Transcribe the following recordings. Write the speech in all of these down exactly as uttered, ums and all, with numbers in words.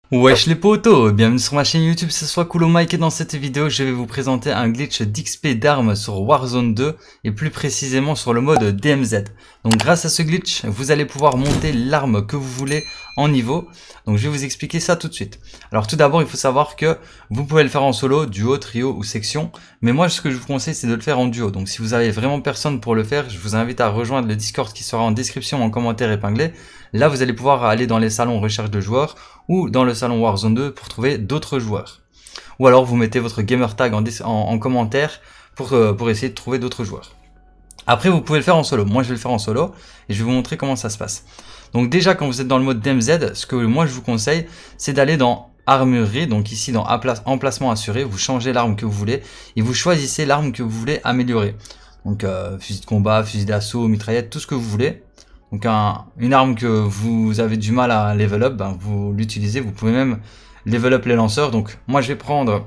Wesh les potos, bienvenue sur ma chaîne YouTube, c'est soit Coolo Mike et dans cette vidéo je vais vous présenter un glitch d'X P d'armes sur Warzone deux et plus précisément sur le mode D M Z. Donc grâce à ce glitch, vous allez pouvoir monter l'arme que vous voulez en niveau. Donc je vais vous expliquer ça tout de suite. Alors tout d'abord il faut savoir que vous pouvez le faire en solo, duo, trio ou section. Mais moi ce que je vous conseille c'est de le faire en duo. Donc si vous avez vraiment personne pour le faire, je vous invite à rejoindre le Discord qui sera en description en commentaire épinglé. Là vous allez pouvoir aller dans les salons recherche de joueurs ou dans le salon Warzone deux pour trouver d'autres joueurs. Ou alors vous mettez votre gamer tag en, en, en commentaire pour, euh, pour essayer de trouver d'autres joueurs. Après vous pouvez le faire en solo, moi je vais le faire en solo et je vais vous montrer comment ça se passe. Donc déjà quand vous êtes dans le mode D M Z, ce que moi je vous conseille c'est d'aller dans armurerie, donc ici dans emplacement assuré, vous changez l'arme que vous voulez et vous choisissez l'arme que vous voulez améliorer. Donc euh, fusil de combat, fusil d'assaut, mitraillette, tout ce que vous voulez. Donc un, une arme que vous avez du mal à level up, ben vous l'utilisez, vous pouvez même level up les lanceurs. Donc moi je vais prendre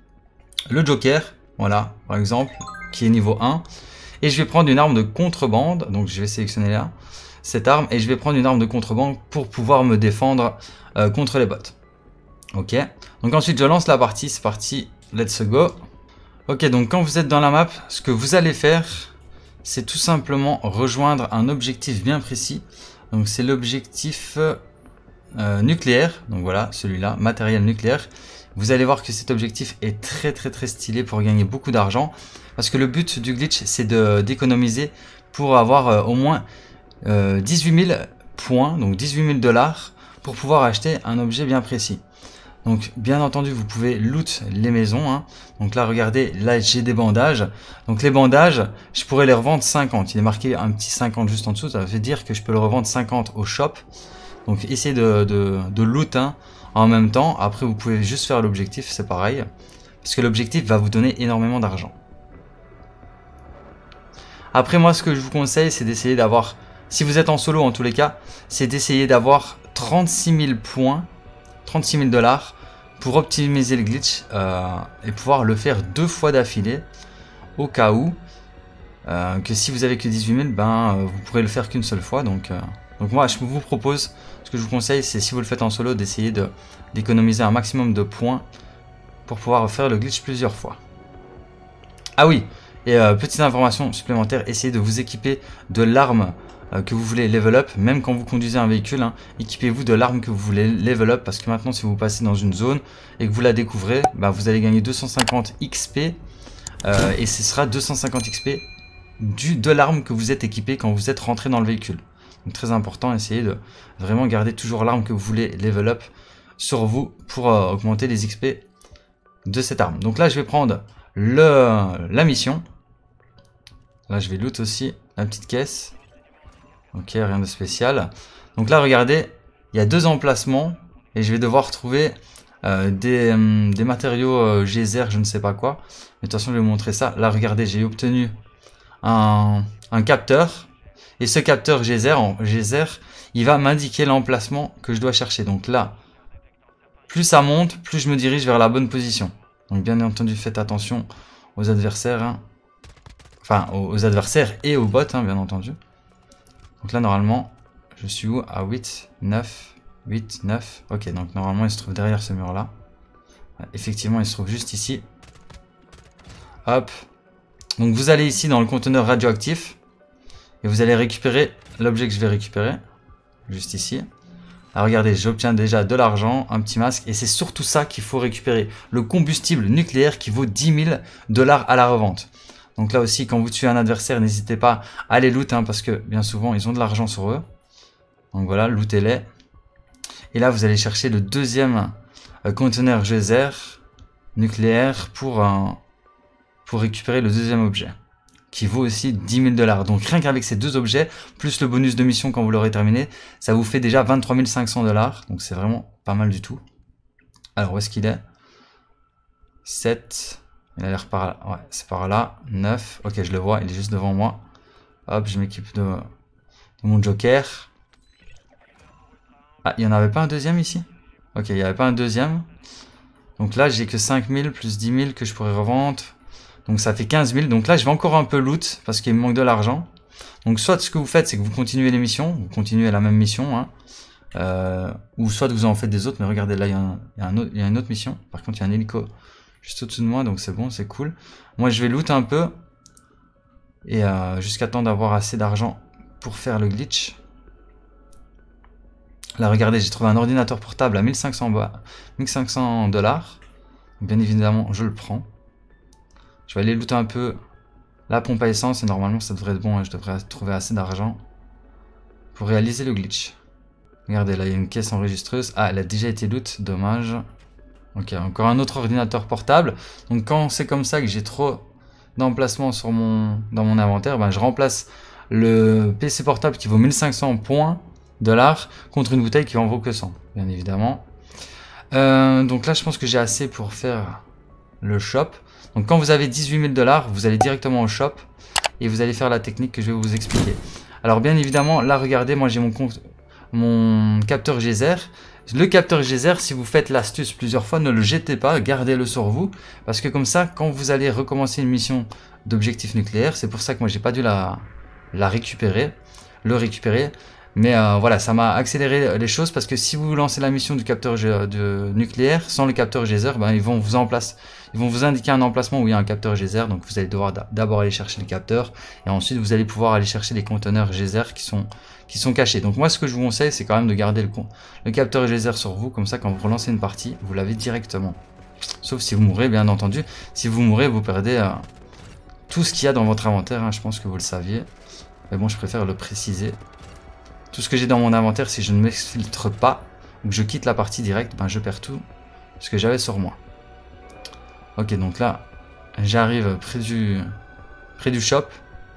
le Joker, voilà par exemple, qui est niveau un. Et je vais prendre une arme de contrebande, donc je vais sélectionner là, cette arme, et je vais prendre une arme de contrebande pour pouvoir me défendre euh, contre les bots. Ok, donc ensuite je lance la partie, c'est parti, let's go. Ok, donc quand vous êtes dans la map, ce que vous allez faire, c'est tout simplement rejoindre un objectif bien précis. Donc c'est l'objectif euh, nucléaire, donc voilà, celui-là, matériel nucléaire. Vous allez voir que cet objectif est très très très stylé pour gagner beaucoup d'argent. Parce que le but du glitch, c'est d'économiser pour avoir euh, au moins euh, dix-huit mille points, donc dix-huit mille dollars, pour pouvoir acheter un objet bien précis. Donc bien entendu vous pouvez loot les maisons, hein. Donc là regardez, là j'ai des bandages. Donc les bandages, je pourrais les revendre cinquante. Il est marqué un petit cinquante juste en dessous, ça veut dire que je peux le revendre cinquante au shop. Donc essayez de, de, de loot hein, en même temps. Après vous pouvez juste faire l'objectif, c'est pareil. Parce que l'objectif va vous donner énormément d'argent. Après moi ce que je vous conseille c'est d'essayer d'avoir, si vous êtes en solo en tous les cas, c'est d'essayer d'avoir trente-six mille points, trente-six mille dollars pour optimiser le glitch euh, et pouvoir le faire deux fois d'affilée au cas où euh, que si vous avez que dix-huit mille, ben euh, vous pourrez le faire qu'une seule fois. Donc, euh, donc moi je vous propose, ce que je vous conseille c'est si vous le faites en solo d'essayer de d'économiser un maximum de points pour pouvoir faire le glitch plusieurs fois. Ah oui, et euh, petite information supplémentaire, essayez de vous équiper de l'arme euh, que vous voulez level up, même quand vous conduisez un véhicule, hein, équipez-vous de l'arme que vous voulez level up, parce que maintenant si vous passez dans une zone et que vous la découvrez, bah, vous allez gagner deux cent cinquante X P, euh, et ce sera deux cent cinquante X P du, de l'arme que vous êtes équipé quand vous êtes rentré dans le véhicule. Donc très important, essayez de vraiment garder toujours l'arme que vous voulez level up sur vous pour euh, augmenter les X P de cette arme. Donc là je vais prendre le, la mission. Là je vais loot aussi la petite caisse. Ok, rien de spécial. Donc là regardez, il y a deux emplacements et je vais devoir trouver euh, des, euh, des matériaux euh, geyser, je ne sais pas quoi. Mais de toute façon je vais vous montrer ça. Là regardez, j'ai obtenu un, un capteur. Et ce capteur geyser, en geyser, il va m'indiquer l'emplacement que je dois chercher. Donc là, plus ça monte, plus je me dirige vers la bonne position. Donc bien entendu faites attention aux adversaires. Hein. Enfin, aux adversaires et aux bots, hein, bien entendu. Donc là, normalement, je suis où? À huit, neuf, huit, neuf. Ok, donc normalement, il se trouve derrière ce mur-là. Effectivement, il se trouve juste ici. Hop. Donc vous allez ici dans le conteneur radioactif. Et vous allez récupérer l'objet que je vais récupérer. Juste ici. Alors regardez, j'obtiens déjà de l'argent, un petit masque. Et c'est surtout ça qu'il faut récupérer. Le combustible nucléaire qui vaut dix mille dollars à la revente. Donc là aussi, quand vous tuez un adversaire, n'hésitez pas à les loot, hein, parce que bien souvent, ils ont de l'argent sur eux. Donc voilà, lootez-les. Et là, vous allez chercher le deuxième euh, conteneur geyser nucléaire pour, euh, pour récupérer le deuxième objet, qui vaut aussi dix mille dollars. Donc rien qu'avec ces deux objets, plus le bonus de mission quand vous l'aurez terminé, ça vous fait déjà vingt-trois mille cinq cents dollars. Donc c'est vraiment pas mal du tout. Alors, où est-ce qu'il est? sept... Il a l'air par là, ouais, c'est par là, neuf, ok je le vois, il est juste devant moi. Hop, je m'équipe de, de mon Joker. Ah, il n'y en avait pas un deuxième ici? Ok, il n'y avait pas un deuxième. Donc là, j'ai que cinq mille plus dix mille que je pourrais revendre. Donc ça fait quinze mille, donc là je vais encore un peu loot, parce qu'il me manque de l'argent. Donc soit ce que vous faites, c'est que vous continuez les missions, vous continuez la même mission, hein. Euh, ou soit vous en faites des autres, mais regardez, là, il y, y, y a une autre mission. Par contre, il y a un hélico juste au-dessus de moi, donc c'est bon, c'est cool. Moi, je vais loot un peu, et euh, jusqu'à temps d'avoir assez d'argent pour faire le glitch. Là, regardez, j'ai trouvé un ordinateur portable à mille cinq cents dollars. Bien évidemment, je le prends. Je vais aller looter un peu la pompe à essence, et normalement, ça devrait être bon, hein, je devrais trouver assez d'argent pour réaliser le glitch. Regardez, là, il y a une caisse enregistreuse. Ah, elle a déjà été loot, dommage. Ok, encore un autre ordinateur portable. Donc, quand c'est comme ça que j'ai trop d'emplacement sur mon, dans mon inventaire, ben, je remplace le P C portable qui vaut mille cinq cents points dollars contre une bouteille qui en vaut que cent, bien évidemment. Euh, donc là, je pense que j'ai assez pour faire le shop. Donc, quand vous avez dix-huit mille dollars, vous allez directement au shop et vous allez faire la technique que je vais vous expliquer. Alors, bien évidemment, là, regardez, moi, j'ai mon compte. Mon capteur geyser. Le capteur geyser, si vous faites l'astuce plusieurs fois, ne le jetez pas, gardez-le sur vous, parce que comme ça, quand vous allez recommencer une mission d'objectif nucléaire, c'est pour ça que moi j'ai pas dû la, la récupérer, le récupérer, mais euh, voilà, ça m'a accéléré les choses, parce que si vous lancez la mission du capteur de nucléaire sans le capteur geyser, ben, ils vont vous en place, ils vont vous indiquer un emplacement où il y a un capteur geyser, donc vous allez devoir d'abord aller chercher le capteur, et ensuite vous allez pouvoir aller chercher les conteneurs geyser qui sont qui sont cachés. Donc moi, ce que je vous conseille, c'est quand même de garder le, le capteur geyser sur vous, comme ça, quand vous relancez une partie, vous l'avez directement. Sauf si vous mourrez, bien entendu. Si vous mourrez, vous perdez euh, tout ce qu'il y a dans votre inventaire, hein, je pense que vous le saviez. Mais bon, je préfère le préciser. Tout ce que j'ai dans mon inventaire, si je ne m'exfiltre pas, ou que je quitte la partie directe, ben je perds tout ce que j'avais sur moi. Ok, donc là, j'arrive près du, près du shop.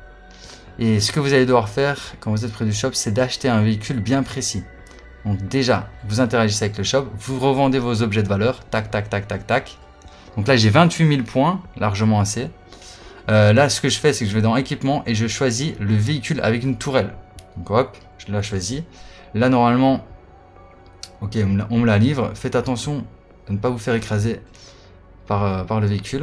Et ce que vous allez devoir faire quand vous êtes près du shop, c'est d'acheter un véhicule bien précis. Donc déjà, vous interagissez avec le shop, vous revendez vos objets de valeur, tac, tac, tac, tac, tac. Donc là, j'ai vingt-huit mille points, largement assez. Euh, là, ce que je fais, c'est que je vais dans équipement et je choisis le véhicule avec une tourelle. Donc hop, je l'ai choisi. Là, normalement, ok, on me la livre. Faites attention de ne pas vous faire écraser par, euh, par le véhicule.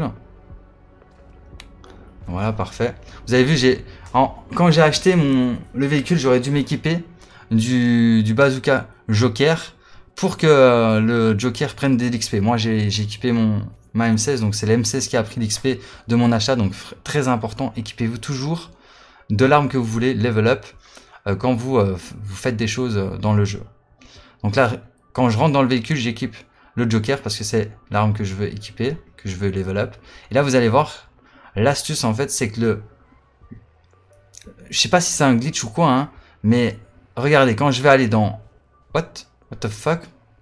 Voilà, parfait. Vous avez vu, j'ai quand j'ai acheté mon le véhicule, j'aurais dû m'équiper du, du bazooka Joker pour que euh, le Joker prenne des X P. Moi, j'ai équipé mon ma M seize, donc c'est la M seize qui a pris l'X P de mon achat. Donc très important, équipez-vous toujours de l'arme que vous voulez level up euh, quand vous euh, vous faites des choses dans le jeu. Donc là, quand je rentre dans le véhicule, j'équipe le Joker parce que c'est l'arme que je veux équiper, que je veux level up. Et là, vous allez voir. L'astuce, en fait, c'est que le... Je sais pas si c'est un glitch ou quoi, hein, mais regardez, quand je vais aller dans... What? What the fuck?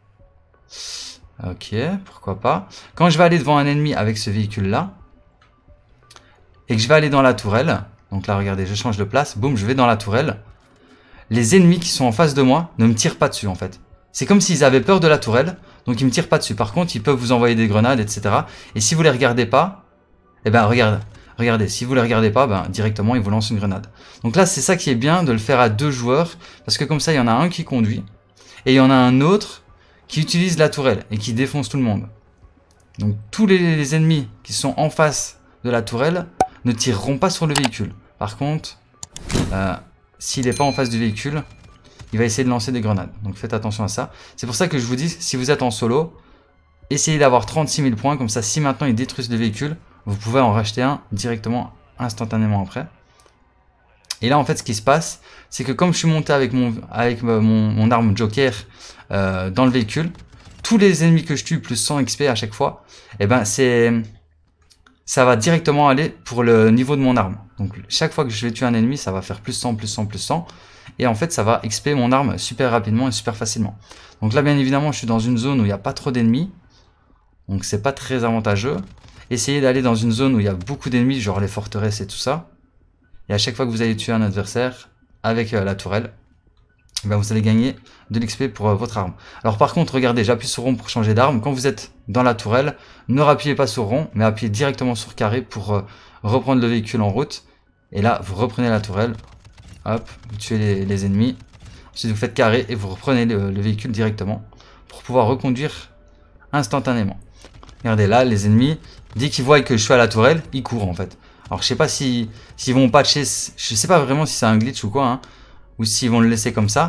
Ok, pourquoi pas. Quand je vais aller devant un ennemi avec ce véhicule-là, et que je vais aller dans la tourelle, donc là, regardez, je change de place, boum, je vais dans la tourelle, les ennemis qui sont en face de moi ne me tirent pas dessus, en fait. C'est comme s'ils avaient peur de la tourelle, donc ils me tirent pas dessus. Par contre, ils peuvent vous envoyer des grenades, et cetera. Et si vous les regardez pas, eh ben regarde, regardez, si vous les regardez pas, ben directement ils vous lancent une grenade. Donc là c'est ça qui est bien de le faire à deux joueurs, parce que comme ça il y en a un qui conduit, et il y en a un autre qui utilise la tourelle, et qui défonce tout le monde. Donc tous les, les ennemis qui sont en face de la tourelle ne tireront pas sur le véhicule. Par contre, euh, s'il n'est pas en face du véhicule, il va essayer de lancer des grenades. Donc faites attention à ça. C'est pour ça que je vous dis, si vous êtes en solo, essayez d'avoir trente-six mille points, comme ça si maintenant ils détruisent le véhicule, vous pouvez en racheter un directement, instantanément après. Et là, en fait, ce qui se passe, c'est que comme je suis monté avec mon, avec mon, mon arme Joker euh, dans le véhicule, tous les ennemis que je tue, plus cent X P à chaque fois, et ben c'est, ça va directement aller pour le niveau de mon arme. Donc, chaque fois que je vais tuer un ennemi, ça va faire plus cent, plus cent, plus cent. Et en fait, ça va X P mon arme super rapidement et super facilement. Donc là, bien évidemment, je suis dans une zone où il n'y a pas trop d'ennemis. Donc, c'est pas très avantageux. Essayez d'aller dans une zone où il y a beaucoup d'ennemis, genre les forteresses et tout ça. Et à chaque fois que vous allez tuer un adversaire avec euh, la tourelle, ben vous allez gagner de l'X P pour euh, votre arme. Alors par contre, regardez, j'appuie sur rond pour changer d'arme. Quand vous êtes dans la tourelle, ne rappuyez pas sur rond, mais appuyez directement sur carré pour euh, reprendre le véhicule en route. Et là, vous reprenez la tourelle. Hop, vous tuez les, les ennemis. Ensuite, vous faites carré et vous reprenez le, le véhicule directement pour pouvoir reconduire instantanément. Regardez là, les ennemis, dès qu'ils voient que je suis à la tourelle, ils courent en fait. Alors je sais pas si s'ils vont patcher, je sais pas vraiment si c'est un glitch ou quoi, hein, ou s'ils vont le laisser comme ça.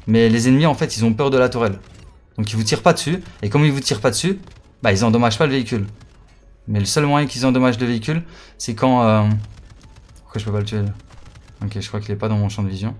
Mais les ennemis, en fait, ils ont peur de la tourelle. Donc ils vous tirent pas dessus. Et comme ils vous tirent pas dessus, bah ils endommagent pas le véhicule. Mais le seul moyen qu'ils endommagent le véhicule, c'est quand... Euh... Pourquoi je peux pas le tuer là? Ok, je crois qu'il est pas dans mon champ de vision.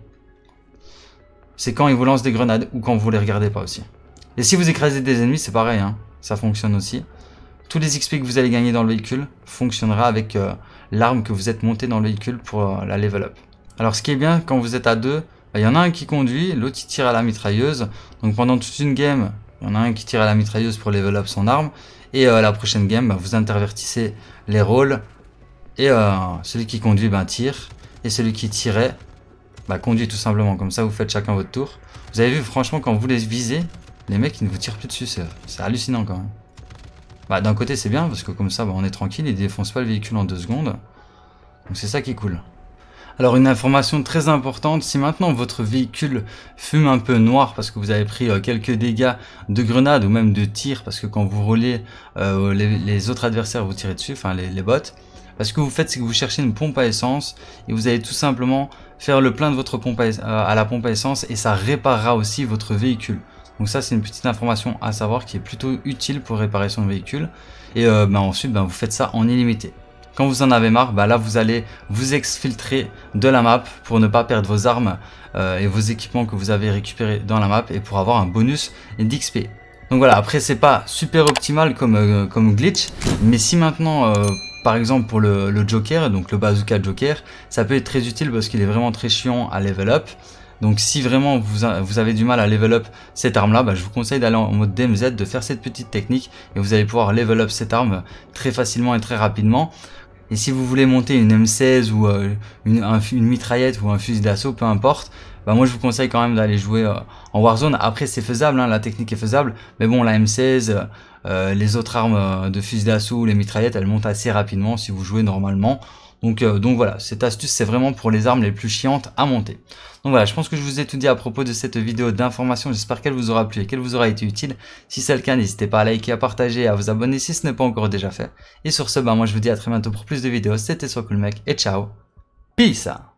C'est quand ils vous lancent des grenades ou quand vous les regardez pas aussi. Et si vous écrasez des ennemis, c'est pareil, hein. Ça fonctionne aussi. Tous les X P que vous allez gagner dans le véhicule fonctionnera avec euh, l'arme que vous êtes monté dans le véhicule pour euh, la level up. Alors ce qui est bien quand vous êtes à deux, il y en a un qui conduit, l'autre il tire à la mitrailleuse. Donc pendant toute une game, il y en a un qui tire à la mitrailleuse pour level up son arme. Et euh, la prochaine game, bah, vous intervertissez les rôles. Et euh, celui qui conduit bah, tire. Et celui qui tirait bah, conduit tout simplement. Comme ça vous faites chacun votre tour. Vous avez vu franchement quand vous les visez, les mecs ils ne vous tirent plus dessus. C'est hallucinant quand même. Bah, d'un côté c'est bien parce que comme ça bah, on est tranquille, ils défoncent pas le véhicule en deux secondes. Donc c'est ça qui est cool. Alors une information très importante, si maintenant votre véhicule fume un peu noir parce que vous avez pris euh, quelques dégâts de grenades ou même de tirs parce que quand vous roulez euh, les, les autres adversaires vous tirez dessus, enfin les, les bots, parce que vous faites c'est que vous cherchez une pompe à essence et vous allez tout simplement faire le plein de votre pompe à, euh, à la pompe à essence et ça réparera aussi votre véhicule. Donc ça c'est une petite information à savoir qui est plutôt utile pour réparer son véhicule et euh, bah, ensuite bah, vous faites ça en illimité. Quand vous en avez marre, bah là vous allez vous exfiltrer de la map pour ne pas perdre vos armes euh, et vos équipements que vous avez récupérés dans la map et pour avoir un bonus d'X P. Donc voilà, après c'est pas super optimal comme, euh, comme glitch, mais si maintenant euh, par exemple pour le, le Joker, donc le bazooka Joker, ça peut être très utile parce qu'il est vraiment très chiant à level up. Donc si vraiment vous, a, vous avez du mal à level up cette arme là, bah, je vous conseille d'aller en mode D M Z, de faire cette petite technique et vous allez pouvoir level up cette arme très facilement et très rapidement. Et si vous voulez monter une M seize ou euh, une, un, une mitraillette ou un fusil d'assaut, peu importe, bah moi je vous conseille quand même d'aller jouer euh, en Warzone. Après c'est faisable, hein, la technique est faisable, mais bon la M seize, euh, les autres armes euh, de fusil d'assaut ou les mitraillettes, elles montent assez rapidement si vous jouez normalement. Donc, euh, donc voilà, cette astuce c'est vraiment pour les armes les plus chiantes à monter. Donc voilà, je pense que je vous ai tout dit à propos de cette vidéo d'information. J'espère qu'elle vous aura plu et qu'elle vous aura été utile. Si c'est le cas, n'hésitez pas à liker, à partager, à vous abonner si ce n'est pas encore déjà fait. Et sur ce, bah moi je vous dis à très bientôt pour plus de vidéos. C'était SoCoolMec et ciao. Peace.